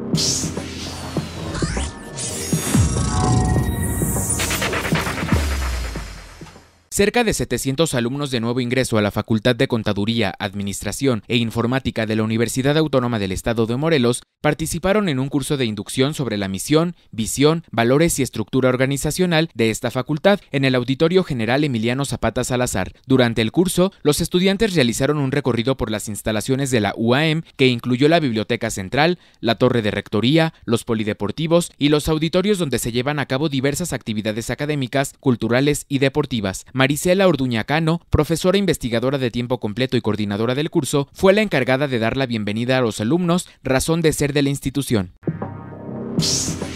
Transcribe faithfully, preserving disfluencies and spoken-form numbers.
Cerca de setecientos alumnos de nuevo ingreso a la Facultad de Contaduría, Administración e Informática de la Universidad Autónoma del Estado de Morelos participaron en un curso de inducción sobre la misión, visión, valores y estructura organizacional de esta facultad en el Auditorio General Emiliano Zapata Salazar. Durante el curso, los estudiantes realizaron un recorrido por las instalaciones de la U A M, que incluyó la Biblioteca Central, la Torre de Rectoría, los polideportivos y los auditorios donde se llevan a cabo diversas actividades académicas, culturales y deportivas. Marisela Orduña Cano, profesora investigadora de tiempo completo y coordinadora del curso, fue la encargada de dar la bienvenida a los alumnos, razón de ser de la institución.